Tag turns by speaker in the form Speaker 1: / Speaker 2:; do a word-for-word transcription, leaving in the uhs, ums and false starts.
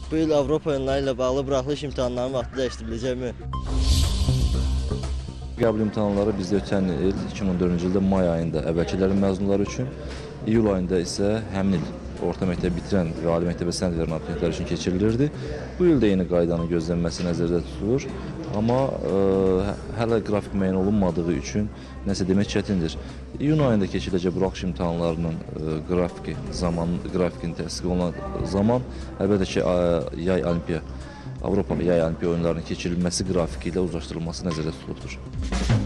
Speaker 1: Bu il Avropa oyunları ilə bağlı buraxılış imtahanlarının vaxtı dəyişdiriləcəkmi?
Speaker 2: Qəbul imtahanları bizdə ötən il iki min on dördüncü ildə may ayında əvvəlkilərin məzunları üçün, iyul ayında isə həmin il orta məktəbi bitirən və ali məktəbə sənəd verən abituriyentlər üçün keçirilirdi. Bu il də yeni qaydanın gözlənməsi nəzərdə tutulur. Amma ə, hələ qrafik müəyyən olunmadığı üçün nəsə demək çətindir. İyun ayında keçiriləcək buraxılış imtahanlarının ə, qrafiki zaman, grafikin təsdiq olunan zaman əlbəttə ki, ə, yay olimpiya Avropa yay olimpiya oyunlarının keçirilməsi qrafiki ilə uzlaşdırılması nəzərdə tutulubdur.